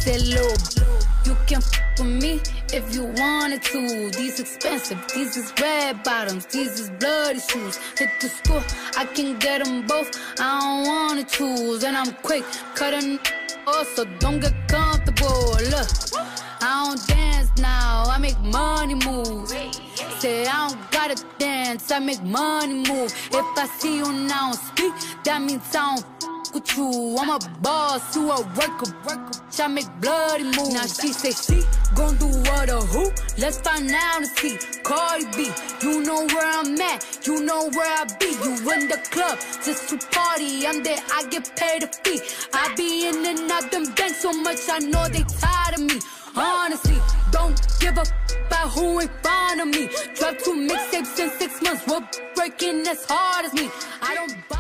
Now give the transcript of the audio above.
said, "Look, you can f with me if you wanted to. These expensive, these is red bottoms, these is bloody shoes. Hit the store, I can get them both. I don't wanna choose, and I'm quick cutting off, so don't get comfortable. Look, I don't dance now, I make money move. Say I don't gotta dance, I make money move. If I see you now speak, that means I don't with you. I'm a boss, you a worker. I make bloody moves. Now she say she gon' do what or who? Let's find out and see. Cardi B, you know where I'm at, you know where I be. You in the club just to party, I'm there, I get paid a fee. I be in and out them banks so much, I know they tired of me. Honestly, don't give a about who in front of me. Dropped 2 mixtapes in 6 months, we're breaking as hard as me. I don't buy